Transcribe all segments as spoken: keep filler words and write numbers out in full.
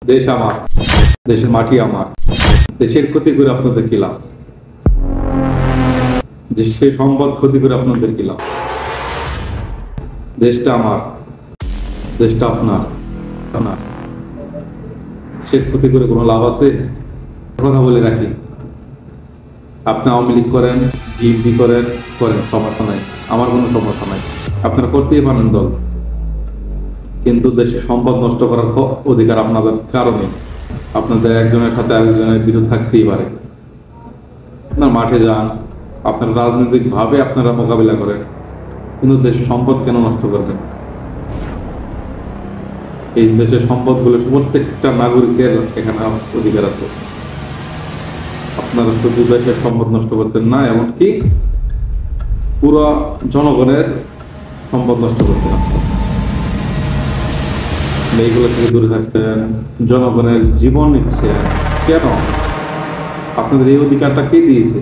দেশ আমার, দেশের মাটি আমার, দেশের ক্ষতি করে আপনাদের কি লাভ? দেশের সম্পদ ক্ষতি করে আপনাদের কি লাভ? দেশটা আমার, দেশটা আপনার, না শেষ ক্ষতি করে কোনো লাভ আছে? কথা বলে রাখি, আপনি আওয়ামী লীগ করেন, বিএনপি করেন, করেন, সমস্যা নাই, আমার কোনো সমস্যা নাই, আপনারা করতেই পারেন দল, কিন্তু দেশের সম্পদ নষ্ট করার অধিকার আপনাদের কারণে আপনাদের একজনের সাথে আরেকজনের বিরোধ থাকতেই পারে। আপনার মাঠে যান, আপনারা রাজনৈতিক ভাবে আপনারা মোকাবিলা করেন, কিন্তু দেশের সম্পদ কেন নষ্ট করবেন? এই দেশের সম্পদগুলো প্রত্যেকটা নাগরিকের এখানে অধিকার আছে। আপনারা শুধু দেশের সম্পদ নষ্ট করছেন না, এমনকি পুরো জনগণের সম্পদ নষ্ট করছেন। এইগুলো থেকে দূরে থাকতেন, জনগণের জীবন নিচ্ছে কেন? আপনাদের এই অধিকারটা কে দিয়েছে?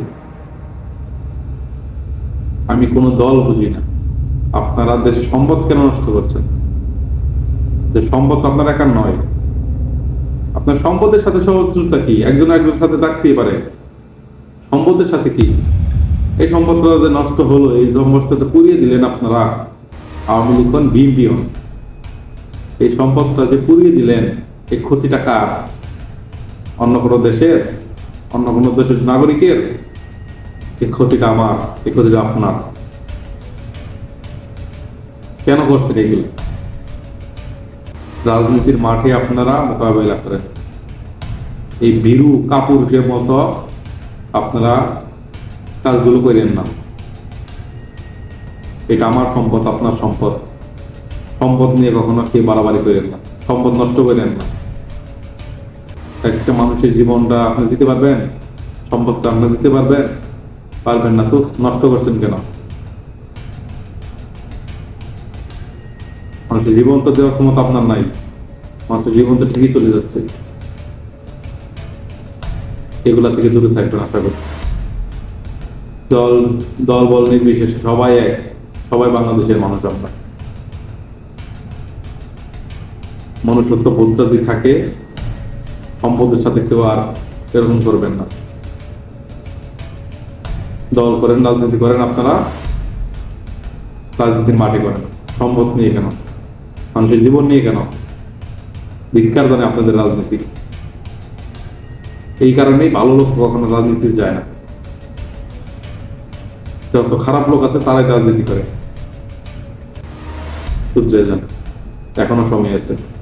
আমি কোনো দল বুঝি না, আপনারা দেশের সম্পদ কেন নষ্ট করছেন? যে সম্পদ আপনার একার নয়, আপনার সম্পদের সাথে শত্রুতা কি? একজন একজনের সাথে থাকতেই পারে, সম্পদের সাথে কি? এই সম্পদটা যে নষ্ট হলো, এই সম্পদটা পুড়িয়ে দিলেন আপনারা, আওয়ামী লীগ হন, বিএনপি হন, এই সম্পদটা যে পুড়িয়ে দিলেন, এই ক্ষতিটা কার? অন্য কোনো দেশের, অন্য কোনো দেশের নাগরিকের? এই ক্ষতিটা আমার, এই ক্ষতিটা আপনার। কেন করছেন এগুলো? রাজনীতির মাঠে আপনারা মোকাবেলা করেন, এই বীরু কাপুরুষের মতো আপনারা কাজগুলো করেন না। এটা আমার সম্পদ, আপনার সম্পদ, সম্পদ নিয়ে কখনো কে বাড়াবাড়ি করেন না, সম্পদ নষ্ট করেন না। একটা মানুষের জীবনটা আপনি দিতে পারবেন, সম্পদটা আপনি দিতে পারবেন? পারবেন না, তো নষ্ট করছেন কেন? মানুষের জীবন তো দেওয়ার ক্ষমতা আপনার নাই, মানুষের জীবন তো ঠিকই চলে যাচ্ছে। এগুলা থেকে দূরে থাকবেন আশা করি। দল দল বল নির্বিশেষে সবাই এক, সবাই বাংলাদেশের মানুষ। আমরা মনুষ্যত্ব বোধ যদি থাকে, সম্পদের সাথে কেউ আর এরকম করবেন না। দল করেন, রাজনীতি করেন, আপনারা রাজনীতির মাঠে করেন, সম্পদ নিয়ে কেন? মানুষের জীবন নিয়ে কেন? ধিক্কার জানে আপনাদের রাজনীতি। এই কারণেই ভালো লোক কখনো রাজনীতি যায় না, যত খারাপ লোক আছে তারাই রাজনীতি করে। শুধরে যান, এখনো সময় আছে।